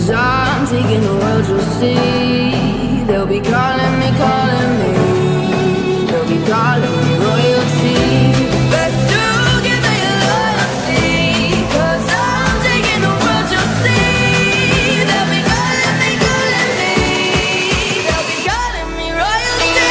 'Cause I'm taking the world, you'll see. They'll be calling me, calling me. They'll be calling me royalty. Let's do, give me your loyalty. 'Cause I'm taking the world, you'll see. They'll be calling me, calling me. They'll be calling me royalty.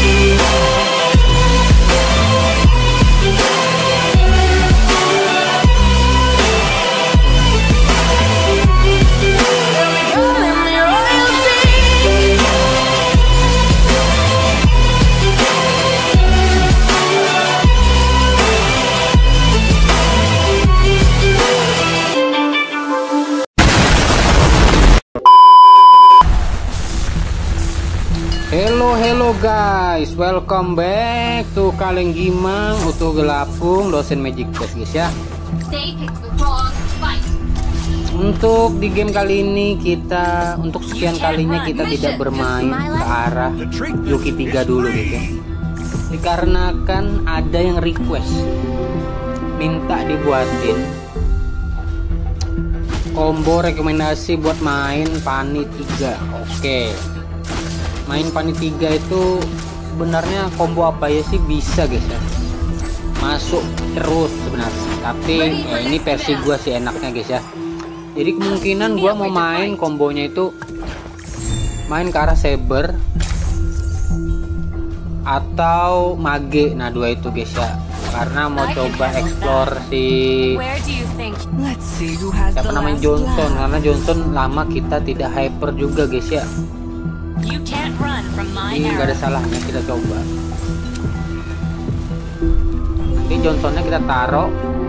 Hello guys, welcome back to Kaleng Gimang Utuh Gelapung dosen Magic Chess guys ya. Untuk di game kali ini kita untuk sekian kalinya kita tidak bermain ke arah Yuki 3 dulu gitu ya. Dikarenakan ada yang request minta dibuatin combo rekomendasi buat main Pani 3. Oke. Main Pani 3 itu sebenarnya combo apa ya sih bisa guys ya, masuk terus sebenarnya, tapi ya ini versi gua sih enaknya guys ya. Jadi kemungkinan gua mau main kombonya itu main ke arah Saber atau Mage, nah dua itu guys ya, karena mau coba explore si siapa namanya Johnson, karena Johnson lama kita tidak hyper juga guys ya. Ini nggak ada salahnya kita coba. Nanti Johnsonnya kita taruh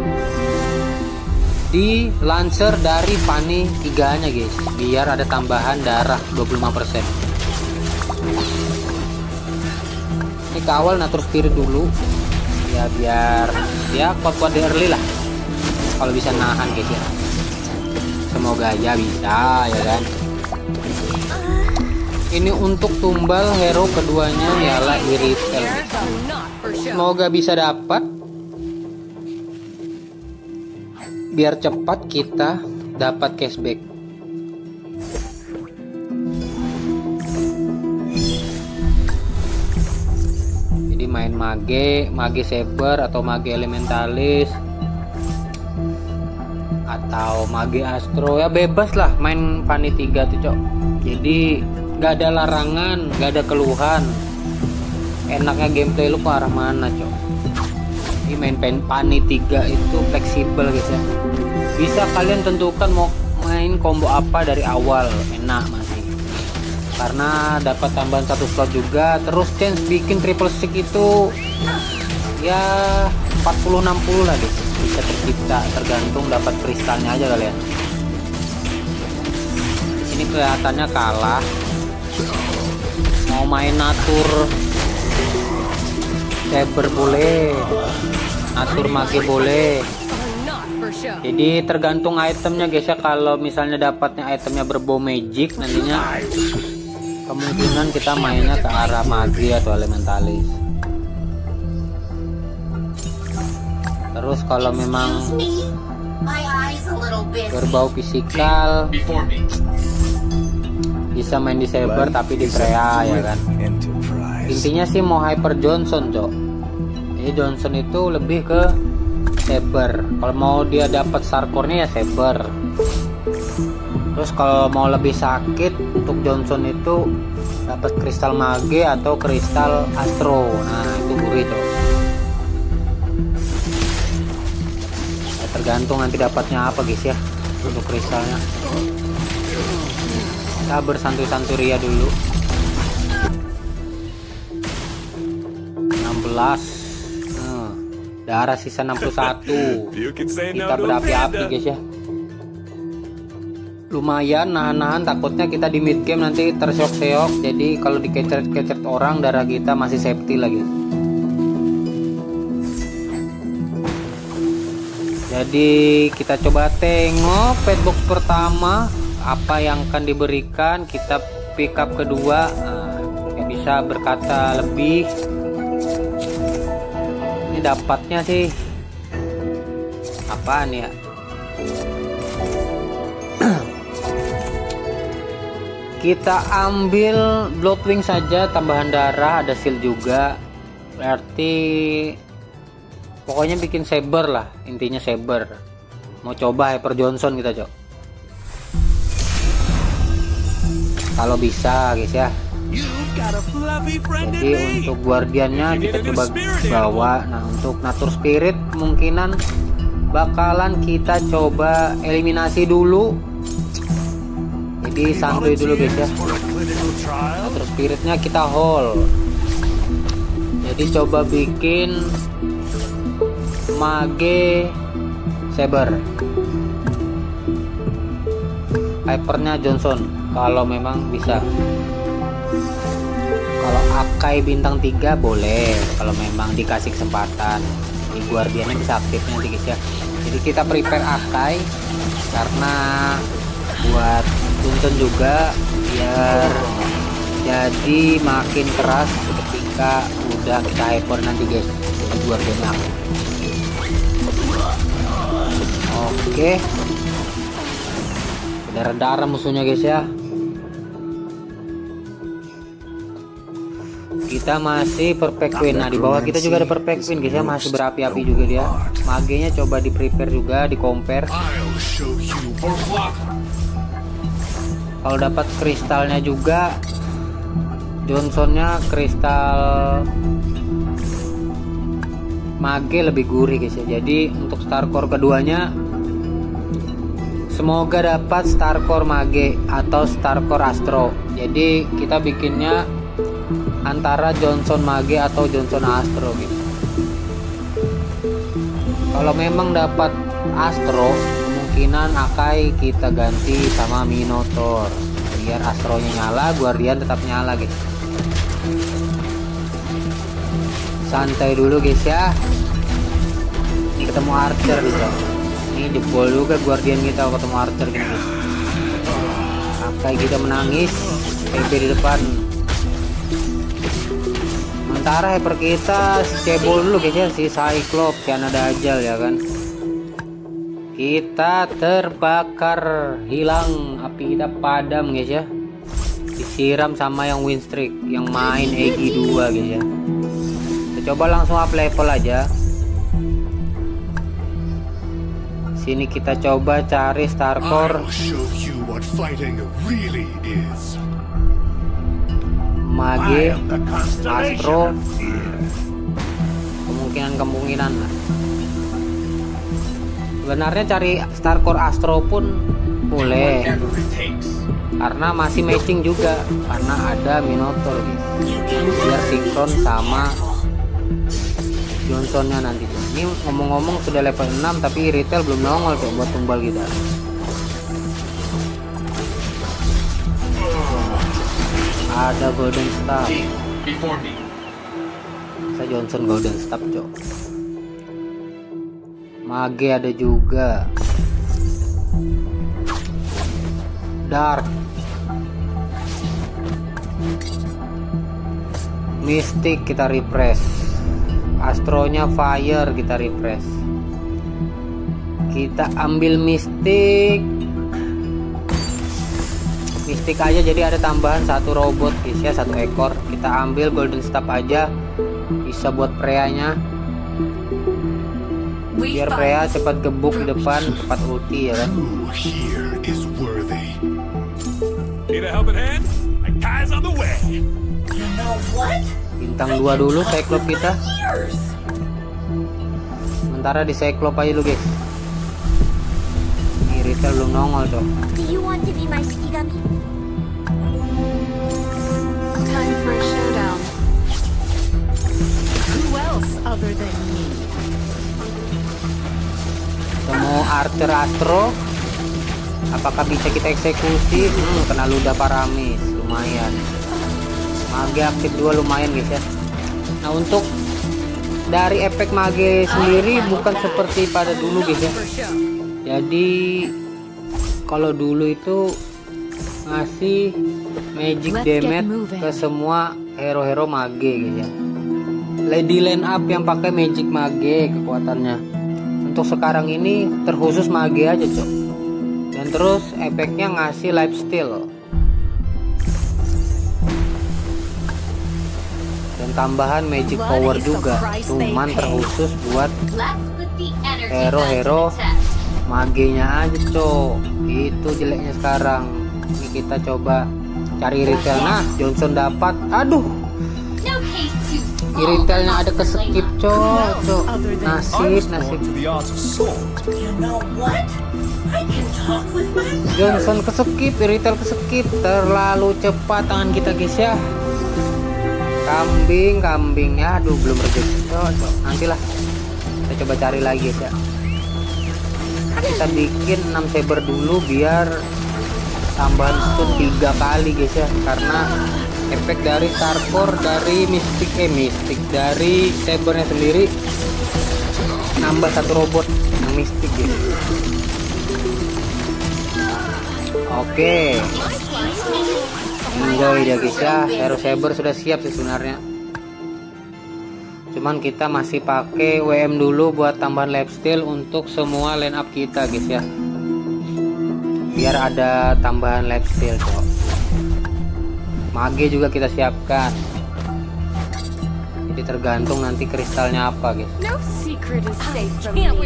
di Lancer dari Pani 3 nya guys, biar ada tambahan darah 25%. Ini ke awal Natur Spirit dulu ya, biar ya kuat-kuat di early lah, kalau bisa nahan guys ya. Semoga aja bisa ya kan. Ini untuk tumbal hero keduanya ialah Iritel. Semoga bisa dapat, biar cepat kita dapat cashback. Jadi main Mage Saber atau Mage Elementalis atau Mage Astro ya, bebas lah main Pani 3 tuh cok. Jadi gak ada larangan, gak ada keluhan. Enaknya gameplay lu ke arah mana cok. Ini main Pani 3 itu fleksibel guys ya, bisa kalian tentukan mau main combo apa dari awal, enak masih, karena dapat tambahan satu slot juga. Terus chance bikin triple stick itu ya 40-60 lah guys, bisa tercipta, tergantung dapat kristalnya aja kalian. Ini kelihatannya kalah. Mau main Natur Saber boleh, Natur Mage boleh. Jadi tergantung itemnya guys ya. Kalau misalnya dapatnya itemnya berbau magic, nantinya kemungkinan kita mainnya ke arah Mage atau Elementalis. Terus kalau memang berbau fisikal bisa main di Saber tapi di Freya ya kan. Intinya sih mau hyper Johnson cok. Jadi Johnson itu lebih ke Saber. Kalau mau dia dapat Sarkornya ya Saber. Terus kalau mau lebih sakit untuk Johnson itu dapat kristal Mage atau kristal Astro. Nah itu gurih cok. Ya, tergantung nanti dapatnya apa guys ya untuk kristalnya. Kita bersantuy-santuy Ria dulu. 16 darah sisa 61. Kita berapi-api guys ya. Lumayan nahan-nahan, takutnya kita di mid game nanti terseok-seok. Jadi kalau dikecet-kecet orang darah kita masih safety lagi. Jadi kita coba tengok petbox pertama apa yang akan diberikan. Kita pick up kedua, yang bisa berkata lebih. Ini dapatnya sih apaan ya? Kita ambil Bloodwing saja, tambahan darah, ada shield juga. Berarti pokoknya bikin saber lah, intinya saber. Mau coba Hyper Johnson kita, Cok. Kalau bisa, guys ya. Jadi untuk guardiannya kita coba bawa. Nah, untuk Nature Spirit kemungkinan bakalan kita coba eliminasi dulu. Jadi santuy dulu guys ya. Nature Spiritnya kita hold. Jadi coba bikin Mage Saber, Hypernya Johnson kalau memang bisa. Kalau Akai bintang 3 boleh kalau memang dikasih kesempatan. Di guardiannya bisa aktif nanti guys ya. Jadi kita prepare Akai karena buat Johnson juga biar jadi makin keras ketika udah kita hyper nanti guys. Jadi guardiannya aktif. Oke, darah-darah musuhnya guys ya. Kita masih perfect win. Nah, di bawah kita juga ada perfect win guys ya, masih berapi-api juga dia. Magenya coba di prepare juga, di compare. Kalau dapat kristalnya juga, Johnsonnya kristal Mage lebih gurih guys ya. Jadi untuk star core keduanya semoga dapat star core Mage atau star core Astro. Jadi kita bikinnya antara Johnson Mage atau Johnson Astro gitu. Kalau memang dapat Astro, kemungkinan Akai kita ganti sama Minotaur biar Astronya nyala, Guardian tetap nyala gitu. Santai dulu guys ya. Ini ketemu Archer gitu. Ini jebol juga Guardian kita ketemu Archer gini guys. Akai kita menangis, PB di depan. Sementara hyper kita cebol dulu guys ya, si Cyclops yang ada ajal ya kan. Kita terbakar, hilang api kita padam guys ya. Disiram sama yang win streak yang main Egi 2 guys ya. Kita coba langsung up level aja. Sini kita coba cari star core Mage, Astro, kemungkinan lah. Sebenarnya cari star core Astro pun boleh, karena masih matching juga, karena ada Minotaur guys, biar sinkron sama Johnsonnya nanti. Ini ngomong-ngomong sudah level 6 tapi retail belum nongol tuh buat tumbal kita. Ada Golden Staff. Saya Johnson Golden Staff cok. Mage ada juga. Dark. Mystic kita refresh. Astronya Fire kita refresh. Kita ambil Mystic aja, jadi ada tambahan satu robot guys ya, satu ekor. Kita ambil Golden Staff aja, bisa buat Freya-nya biar Freya cepat gebuk di depan, cepat ulti ya kan. Bintang 2 dulu Cyclops kita. Sementara di Cyclops aja lu guys. Ini retail belum nongol dong. Time for a showdown. Who else other than me? Ketemu Archer Astro. Apakah bisa kita eksekusi? Kena ludah Paramis, lumayan. Mage aktif 2 lumayan guys ya. Nah, untuk dari efek Mage sendiri bukan seperti pada dulu guys ya. Jadi kalau dulu itu ngasih magic damage ke semua hero-hero Mage guys ya. Lady line up yang pakai magic Mage kekuatannya. Untuk sekarang ini terkhusus Mage aja cok. Dan terus efeknya ngasih lifesteal. dan tambahan magic power juga, cuman terkhusus buat hero-hero magenya aja cok. Itu jeleknya sekarang. Ini kita coba cari retail. Nah Johnson dapat, aduh retailnya ada ke skip cok. Nasib Johnson ke skip, retail ke skip, terlalu cepat tangan kita guys ya. Kambing ya, aduh belum rezeki cok. Nantilah kita coba cari lagi guys ya. Kita bikin 6 saber dulu biar tambahan stun 3 kali guys ya, karena efek dari Starcore dari mistik dari sabernya sendiri nambah 1 robot yang mistik gitu. Oke, enjoy dia guys ya. Hero saber sudah siap sih sebenarnya, cuman kita masih pakai WM dulu buat tambahan lifesteal untuk semua line up kita guys ya, biar ada tambahan lifesteal kok. Mage juga kita siapkan, jadi tergantung nanti kristalnya apa guys. No secret is safe from me.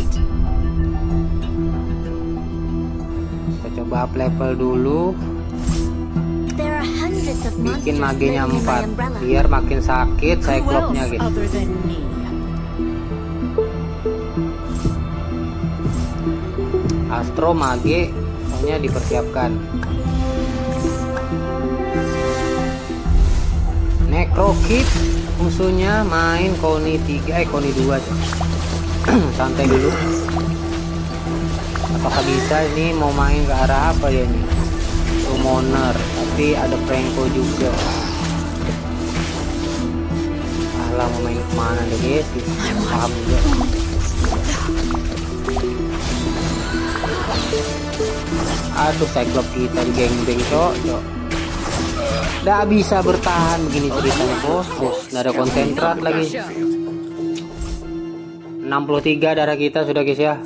Kita coba up level dulu, bikin magenya 4 biar makin sakit cyclopsnya guys. Astro mage semuanya dipersiapkan. Necrokid musuhnya main Koni 3 Koni 2 santai dulu. Apakah bisa ini mau main ke arah apa ya ini? Summoner, tapi ada Franco juga. Alah mau main kemana deh guys? Paham juga. Aduh Cyclops kita di geng-geng cok. Nggak bisa bertahan begini ceritanya bos. Nggak ada konsentrat lagi. 63 darah kita sudah guys ya.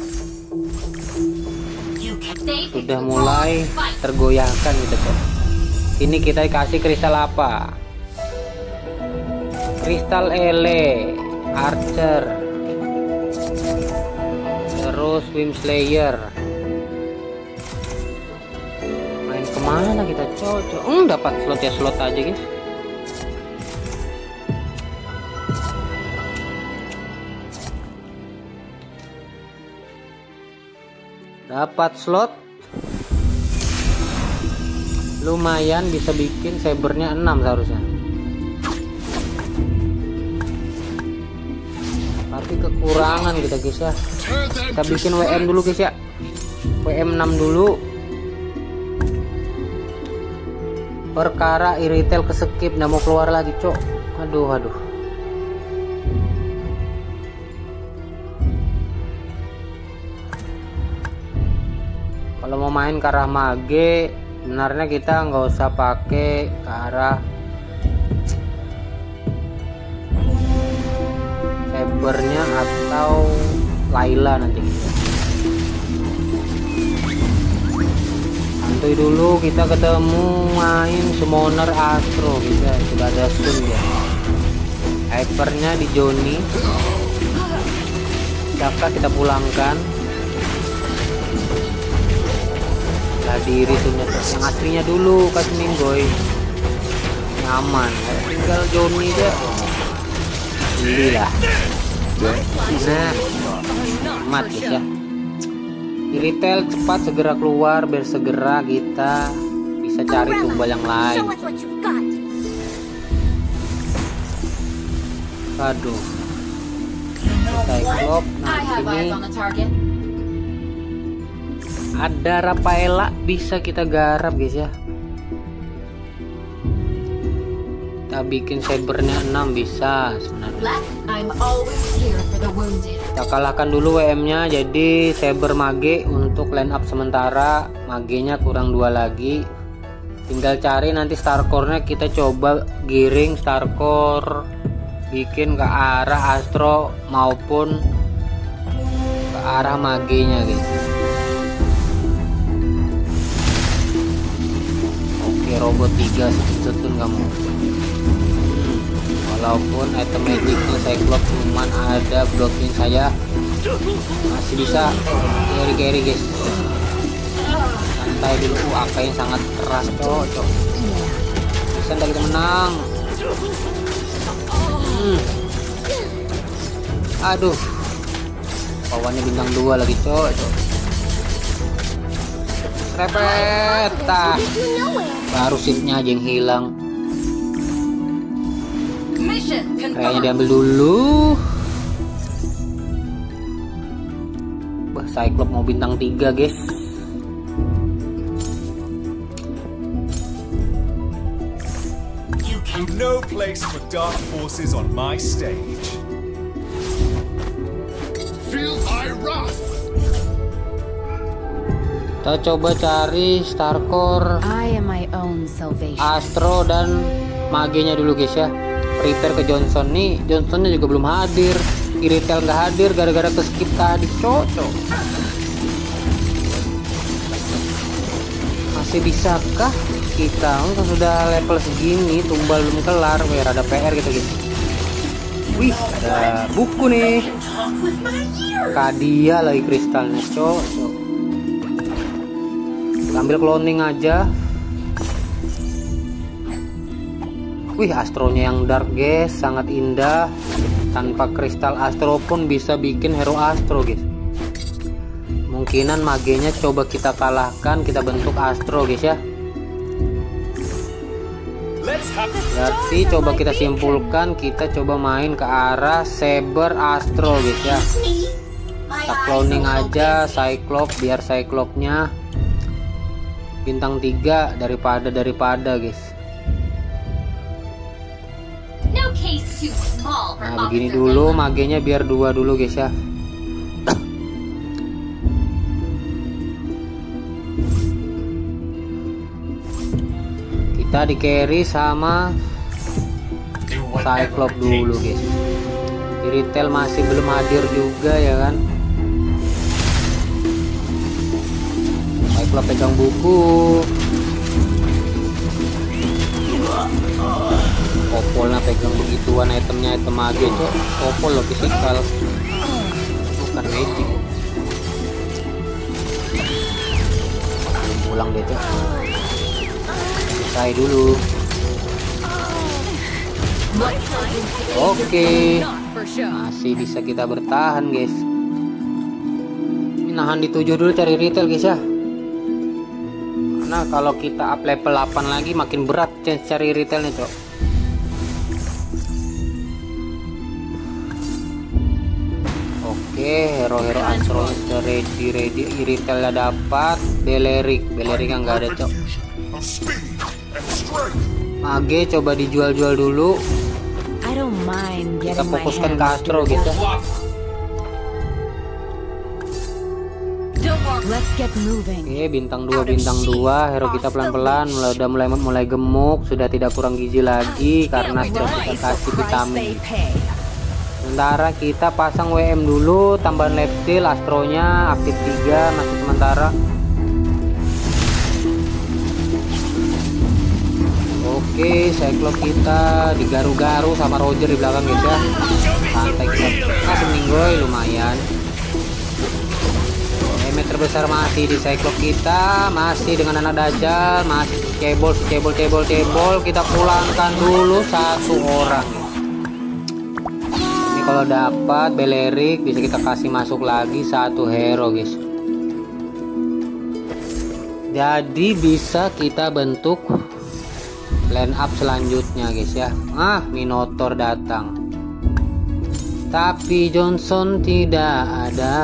Sudah mulai tergoyahkan gitu kok. Ini kita kasih kristal apa? Kristal ele, archer, terus swim slayer. Main kemana kita cocok? Dapat slot ya, slot aja guys. Dapat slot lumayan, bisa bikin sabernya 6 seharusnya, tapi kekurangan kita guys ya. Kita bikin WM dulu guys ya, WM 6 dulu, perkara irritail ke skip, nggak mau keluar lagi cok. Aduh kalau mau main ke arah mage sebenarnya kita nggak usah pakai ke arah sabernya atau Layla nanti. Santuy dulu, kita ketemu main summoner Astro, kita sudah ada stun ya. Hypernya di Johnny, Daka kita pulangkan. Diri sunnya yang aslinya dulu kasih Minggoy nyaman, tinggal Johnny aja belilah. Nah mati ya, di retail cepat segera keluar biar segera kita bisa cari tumbal yang lain. Aduh Cyclops, nah ini ada Rafaela bisa kita garap guys ya. Kita bikin sabernya 6 bisa sebenarnya. Kita kalahkan dulu WM nya, jadi saber mage untuk line up sementara. Magenya kurang 2 lagi, tinggal cari nanti Starcore nya. Kita coba giring Starcore bikin ke arah Astro maupun ke arah magenya guys. Robot 3 setun kamu. Walaupun item magicnya Cyclops cuman ada blocking saja, masih bisa carry guys. Santai dulu. AK yang sangat keras cok. Bisa ntar kita menang. Aduh, pawannya bintang 2 lagi cok. Repet, baru seatnya aja yang hilang. Kayaknya diambil dulu. Wah, Cyclops mau bintang 3 guys. You keep no place for dark forces on my stage. Feel my wrath. Kita coba cari Starcore, I am my own salvation. Astro dan magenya dulu guys ya. Prepare ke Johnson nih. Johnsonnya juga belum hadir. Iritel nggak hadir gara-gara ke skip tadi cocok. Masih bisakah kita sudah level segini tumbal belum kelar? Wih, ada PR gitu guys. Wih, ada buku nih. Kadia lagi kristalnya cocok. Ambil cloning aja. Wih, astronya yang dark guys, sangat indah. Tanpa kristal astro pun bisa bikin hero astro guys. Kemungkinan magenya coba kita kalahkan, kita bentuk astro guys ya. Berarti coba kita simpulkan, kita coba main ke arah Saber astro guys ya. Kita cloning aja Cyclops biar Cyclopsnya bintang 3 daripada guys. Nah, begini dulu magenya biar 2 dulu guys ya. Kita di carry sama Cyclops dulu guys. Iritel masih belum hadir juga ya kan. Cyclops pegang buku. Popolnya pegang begituan itemnya, item mage cok. Popol lo fisikal, bukan magic. Pulang deh cok. Selesai dulu. Oke, masih bisa kita bertahan guys. Ini nahan di 7 dulu, cari retail guys ya. Karena kalau kita up level 8 lagi makin berat chance cari retailnya cok. Oke, hero-hero astro sudah ready. Iritelnya dapat, Belerik yang nggak ada cok. Mage coba dijual-jual dulu. Kita fokuskan ke astro gitu. Oke, bintang 2, hero kita pelan-pelan udah mulai gemuk, sudah tidak kurang gizi lagi karena sudah kita kasih vitamin. Sementara kita pasang WM dulu, tambahan life steal, astronya aktif 3 masih sementara. Oke, Cyclops kita digaru-garu sama Roger di belakang guys ya. Santai, kita kasih minggoy lumayan. Damage terbesar masih di Cyclops kita, masih dengan anak dajjal, masih cebol. Kita pulangkan dulu 1 orang. Kalau dapat Belerik bisa kita kasih masuk lagi 1 hero guys. Jadi bisa kita bentuk line up selanjutnya guys ya. Minotaur datang, tapi Johnson tidak ada.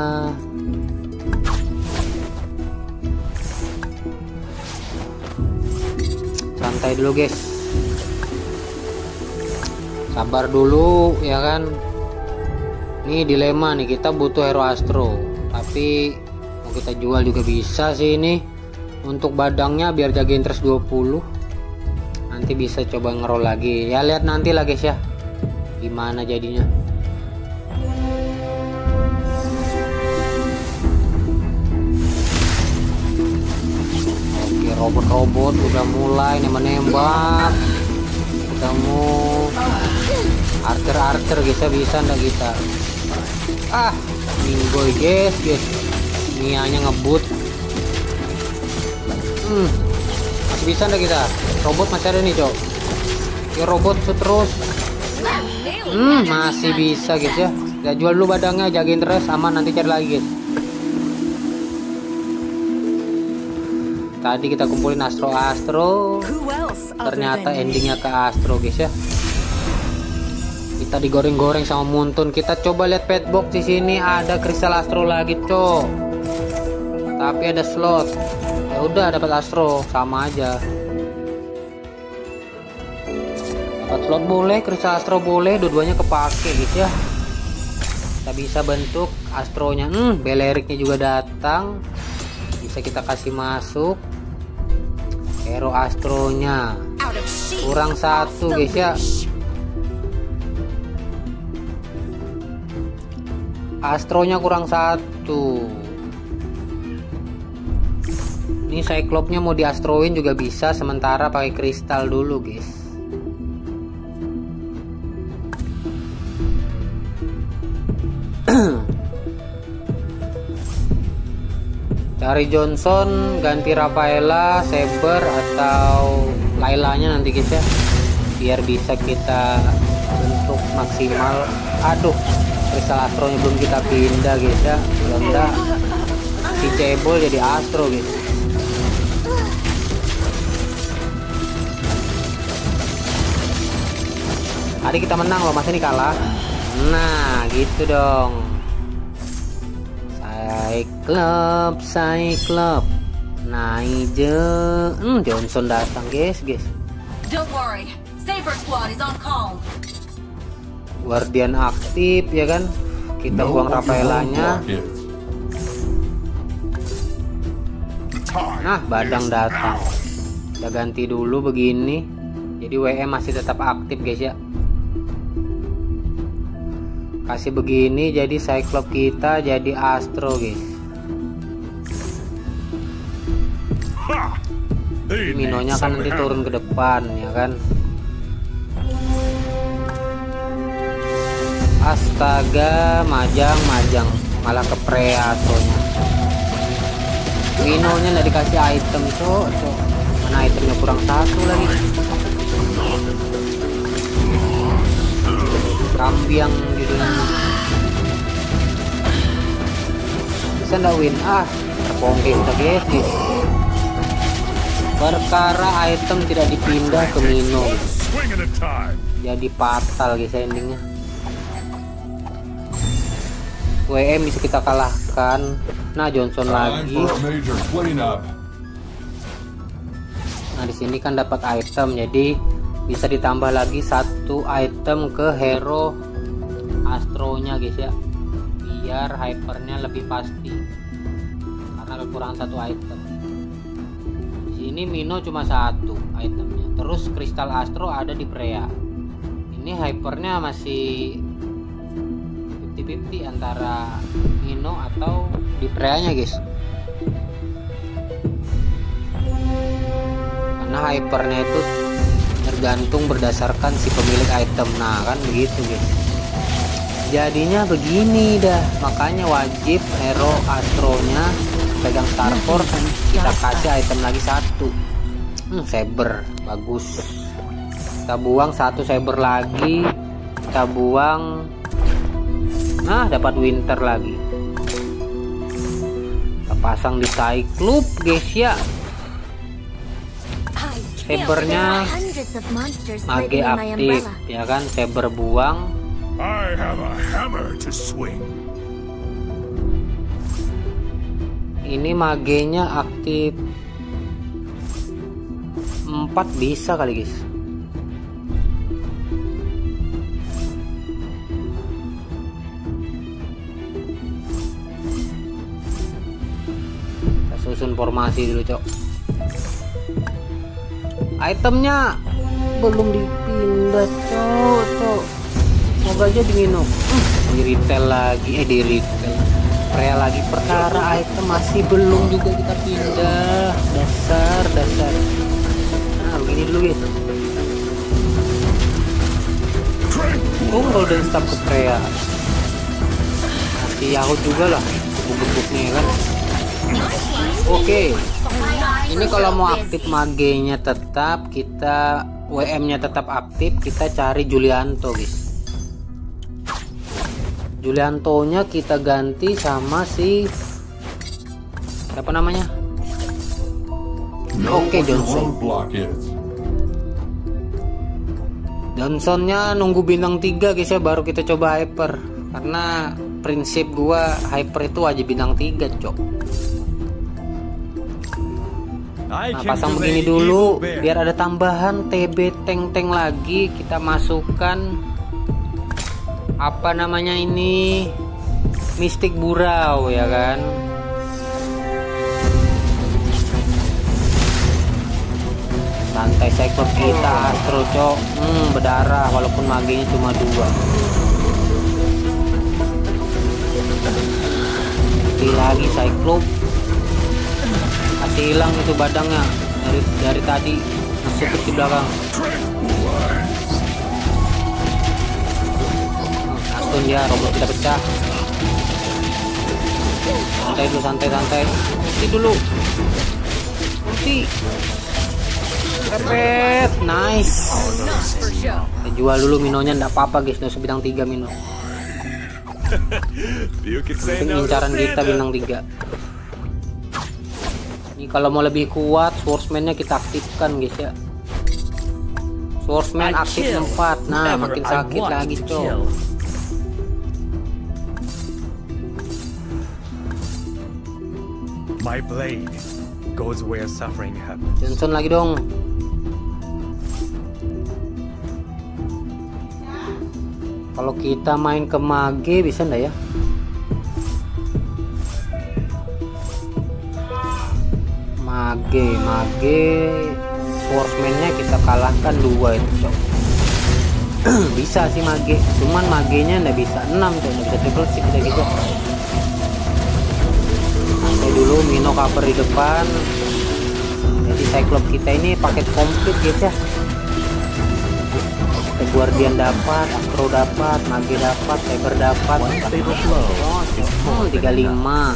Santai dulu guys, sabar dulu ya kan. Ini dilema nih, kita butuh hero astro tapi mau kita jual juga bisa sih ini untuk badangnya biar jaga interest 20. Nanti bisa coba ngeroll lagi ya, lihat nanti lah guys ya gimana jadinya. Oke, robot udah mulai nembak. ketemu Archer guys ya, bisa ndak kita? Minggoy guys. Nianya ngebut. Masih bisa ndak kita? Robot masih ada nih cok. Ya robot terus. Masih bisa guys ya. Ya jual dulu badangnya, jagain terus, aman, nanti cari lagi guys. Tadi kita kumpulin Astro, ternyata endingnya ke Astro guys ya. Kita digoreng-goreng sama Muntun. Kita coba lihat petbox di sini, ada kristal Astro lagi cok. Tapi ada slot. Ya udah dapat Astro, sama aja. Dapat slot boleh, kristal Astro boleh, dua-duanya kepake guys ya. Kita bisa bentuk Astronya. Beleriknya juga datang. Bisa kita kasih masuk. Hero Astronya kurang satu guys ya. Astronya kurang satu. Ini Cyclopsnya mau diastroin juga bisa, sementara pakai kristal dulu guys. Cari Johnson, ganti Rafaela, Saber atau Lailanya nanti guys ya, biar bisa kita bentuk maksimal. Aduh, kristal Astronya belum kita pindah guys ya. Belum si Cebol jadi Astro guys. Tadi kita menang loh, masa ini kalah? Nah gitu dong. Cyclops Nigel, Johnson datang guys. Don't worry, Saber Squad is on call. Guardian aktif ya kan. Kita buang Rafaelanya. Nah, Badang datang. Kita ganti dulu begini. Jadi WM masih tetap aktif guys ya. Kasih begini, jadi Cyclops kita jadi Astro guys. Minonya kan nanti turun ke depan ya kan. Astaga, majang malah ke Preatonya. Minonya nggak dikasih item cok. Mana itemnya kurang satu lagi. Kambiang judulnya. Bisa ndak win? Terpongking kita guys. Perkara item tidak dipindah ke Mino, jadi fatal guys endingnya. WM bisa kita kalahkan. Nah, Johnson lagi. Nah, di sini kan dapat item, jadi bisa ditambah lagi satu item ke hero Astronya guys ya, biar hypernya lebih pasti karena kekurangan satu item. Di sini Mino cuma satu itemnya, terus kristal Astro ada di Freya. Ini hypernya masih 50-50 antara Mino atau di Freya-nya guys, karena hypernya itu tergantung berdasarkan si pemilik item. Nah kan begitu guys, jadinya begini dah. Makanya wajib hero Astronya pegang Star Force, kita kasih item lagi satu. Saber bagus, kita buang satu Saber lagi, kita buang. Nah, dapat Winter lagi, kita pasang di Cyclops guys ya. Sabernya mage aktif ya kan, Saber buang. I have a hammer to swing. Ini magenya aktif 4 bisa kali guys. Kita susun formasi dulu cok. Itemnya belum dipindah cok. Semoga aja diminum. Di retail lagi, di retail Freya lagi. Perkara item masih belum juga kita pindah. Dasar. Nah begini dulu guys. Golden Staff ke Freya. Nanti Yahoo juga lah gebuk-gebuknya kan. Oke. Ini kalau mau aktif magenya tetap, kita WM-nya tetap aktif, kita cari Julianto guys. Julianto-nya kita ganti sama si siapa namanya? Oke, Johnson. Johnsonnya nunggu bintang 3 guys ya, baru kita coba hyper. Karena prinsip gua hyper itu wajib bintang 3 cok. Nah, pasang begini dulu biar ada tambahan TB tank lagi. Kita masukkan apa namanya ini, Mistik Burau ya kan. Santai Cyclops kita Astro cok. Berdarah walaupun magenya cuma 2. Lagi Cyclops masih hilang itu badangnya dari tadi masih di belakang. Astun dia, robot kita pecah. Santai dulu, santai. Ulti dulu. Ulti. Repet, nice. Kita jual dulu Minonya, ndak apa-apa guys, udah bintang 3 Mino. Incaran kita bintang 3. Ini kalau mau lebih kuat, Swordsman-nya kita aktifkan guys ya. Swordsman aktif 4. Nah, makin sakit lagi cok. My blade goes where suffering happens. Johnson lagi dong. Kalau kita main ke mage bisa ndak ya? Mage Swordsman-nya kita kalahkan 2 itu cok. Bisa sih mage, cuman magenya ndak bisa 6 cok, ndak bisa triple six kayak gitu. Sampai dulu Mino cover di depan. Jadi Cyclops kita ini paket komplit guys ya. Guardian dapat, Astro dapat, Mage dapat, Cyber dapat. 35.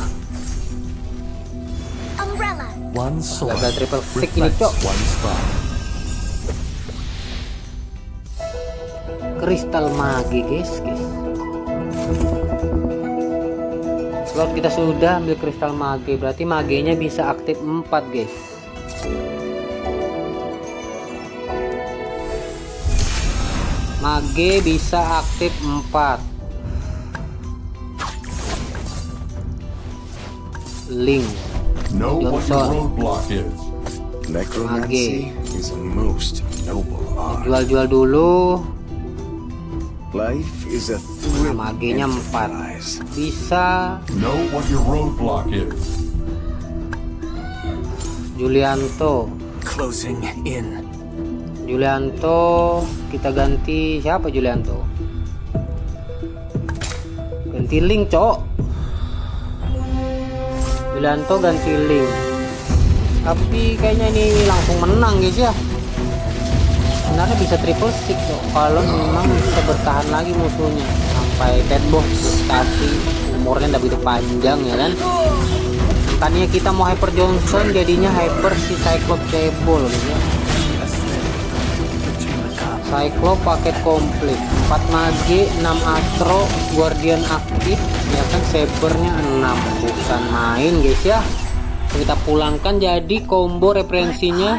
Gagal triple stick ini cok. Kristal Mage guys. Slot kita sudah ambil kristal Mage, berarti magenya bisa aktif 4 guys. Mage bisa aktif 4. Link Johnson. Mage jual dulu. Nah, magenya 4 bisa. Julianto kita ganti siapa? Julianto ganti Link cok. Julianto ganti Link, tapi kayaknya ini langsung menang guys ya. Sebenarnya bisa triple stick cok kalau memang bisa bertahan lagi musuhnya sampai dead box, tapi umurnya udah begitu panjang ya kan. Makanya kita mau hyper Johnson, jadinya hyper si Cyclops cebol gitu ya. Cyclops paket komplit, 4 Mage, 6 Astro, Guardian aktif ya kan, Sabernya 6. Bukan main guys ya. Kita pulangkan jadi combo referensinya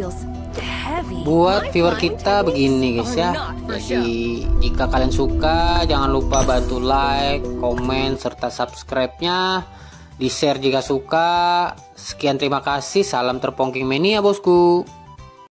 buat viewer kita begini guys ya. Jadi jika kalian suka, jangan lupa bantu like, komen, serta subscribe-nya, di share jika suka. Sekian, terima kasih, salam terpongking mania bosku.